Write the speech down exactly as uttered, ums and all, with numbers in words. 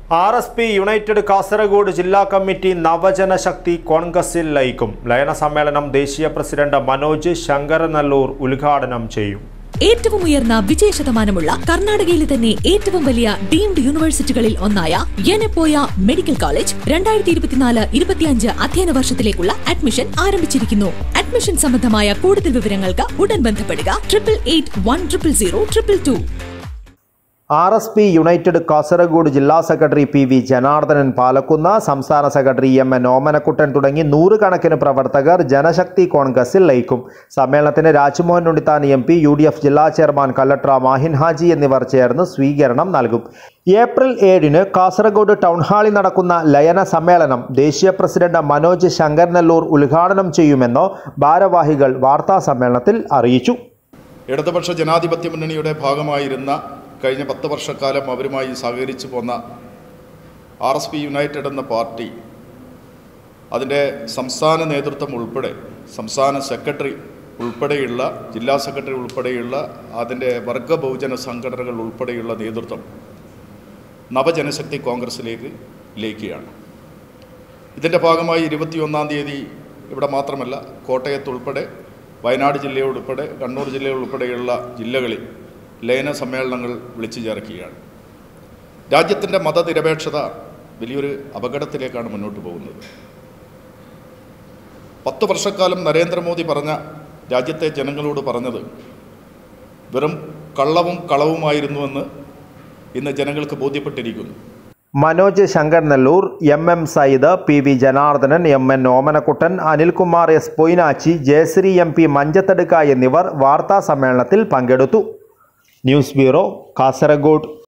R S P United Kasaragod ജില്ലാ committee നവജനശക്തി കോൺഗ്രസിൽ ലയിക്കും. ലയന സമ്മേളനം ദേശീയ പ്രസിഡന്റ് മനോജ് ശങ്കരനല്ലൂർ ഉദ്ഘാടനം ചെയ്യും. ഏറ്റവും ഉയർന്ന വിജയ ശതമാനമുള്ള കർണാടകയിലെ തന്നെ ഏറ്റവും വലിയ ഡീംഡ് യൂണിവേഴ്സിറ്റികളിൽ ഒന്നായ യെനപോയ മെഡിക്കൽ കോളേജ് രണ്ടായിരത്തി ഇരുപത്തിനാല് ഇരുപത്തിയഞ്ച് അധ്യയന വർഷത്തിലേക്കുള്ള അഡ്മിഷൻ ആരംഭിച്ചിരിക്കുന്നു. അഡ്മിഷൻ സംബന്ധമായ കൂടുതൽ വിവരങ്ങൾക്ക് ഉടൻ ബന്ധപ്പെടുക triple eight one triple zero triple two. R S P United Kasaragod ജില്ലാ secretary P V Janardhanan Palakkunna, സംസ്ഥാന സെക്രട്ടറി എം എൻ ഓമനക്കുട്ടൻ തുടങ്ങി നൂറുകണക്കിന് പ്രവർത്തകർ ജനശക്തി കോൺഗ്രസിൽ ലയിക്കും. സമ്മേളനത്തിന് Rajmohan Unnithan M P, U D F ജില്ലാ ചെയർമാൻ കല്ലട്ര മാഹിൻ ഹാജി എന്നിവർ ചേർന്ന് സ്വീകരണം നൽകും. ഏപ്രിൽ ഏഴിന് കാസർഗോഡ് ടൗൺ ഹാളിൽ നടക്കുന്ന ലയന സമ്മേളനം ദേശീയ പ്രസിഡന്റ് മനോജ് ശങ്കരനല്ലൂർ ഉദ്ഘാടനം ചെയ്യുമെന്ന് ഭാരവാഹികൾ വാർത്താ സമ്മേളനത്തിൽ അറിയിച്ചു. ഇടതുപക്ഷ ജനാധിപത്യ മുന്നണിയുടെ ഭാഗമായിരുന്ന കഴിഞ്ഞ പത്ത് വർഷക്കാലം അവരുമായി സഹകരിച്ചു പോന്ന ആർ എസ് പി യുണൈറ്റഡ് എന്ന പാർട്ടി അതിൻ്റെ സംസ്ഥാന നേതൃത്വം ഉൾപ്പെടെ സംസ്ഥാന സെക്രട്ടറി ഉൾപ്പെടെയുള്ള ജില്ലാ സെക്രട്ടറി ഉൾപ്പെടെയുള്ള അതിൻ്റെ വർഗ ബഹുജന സംഘടനകൾ ഉൾപ്പെടെയുള്ള നേതൃത്വം നവജനശക്തി കോൺഗ്രസിലേക്ക് ലയിക്കുകയാണ്. ഇതിൻ്റെ ഭാഗമായി ഇരുപത്തിയൊന്നാം തീയതി ഇവിടെ മാത്രമല്ല കോട്ടയത്തുൾപ്പെടെ വയനാട് ജില്ലയുൾപ്പെടെ കണ്ണൂർ ജില്ലയുൾപ്പെടെയുള്ള ജില്ലകളിൽ ലയന സമ്മേളനങ്ങൾ വിളിച്ചു ചേർക്കുകയാണ്. രാജ്യത്തിൻ്റെ മതനിരപേക്ഷത വലിയൊരു അപകടത്തിലേക്കാണ് മുന്നോട്ട് പോകുന്നത്. പത്ത് വർഷക്കാലം നരേന്ദ്രമോദി പറഞ്ഞ രാജ്യത്തെ ജനങ്ങളോട് പറഞ്ഞത് വെറും കള്ളവും കളവുമായിരുന്നുവെന്ന് ഇന്ന് ജനങ്ങൾക്ക് ബോധ്യപ്പെട്ടിരിക്കുന്നു. Manoj Sankaranallur, M M Sayyid, P V Janardhanan, M N Omanakuttan, Anilkumar S Poinachi, Jayashree M P Manjathaduka എന്നിവർ വാർത്താ സമ്മേളനത്തിൽ പങ്കെടുത്തു. News bureau, Kasaragod.